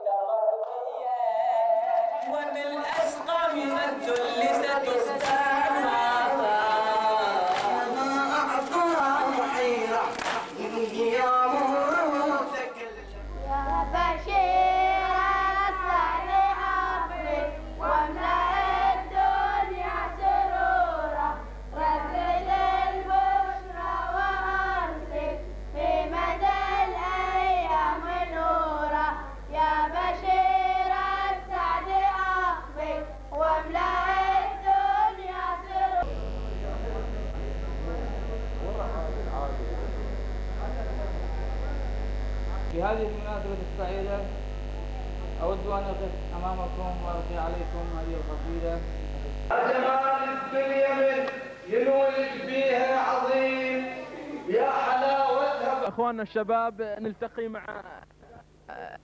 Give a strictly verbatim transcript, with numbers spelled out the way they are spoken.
ومن أسقى من الذل ستستعمى في هذه المناسبة السعيدة أود أن أقف أمامكم وألقي عليكم هذه القصيدة. جمال الدنيا من ينولد بيها عظيم يا حلاوتها. أخواننا الشباب نلتقي مع